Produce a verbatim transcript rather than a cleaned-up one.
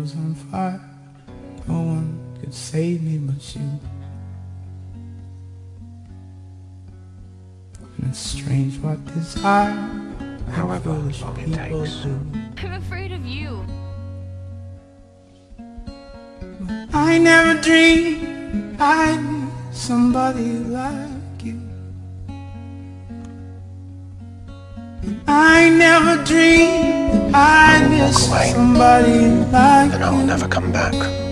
was on fire. No one could save me but you. And it's strange what desire, however foolish long it people takes. do. I'm afraid of you. I never dreamed I'd meet somebody like you. I never dreamed I'd miss away, somebody like and I'll you. never come back.